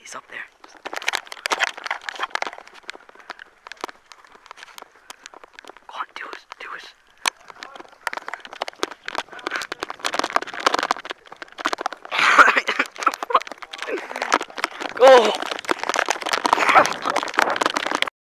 He's up there. Go on, do it. Go!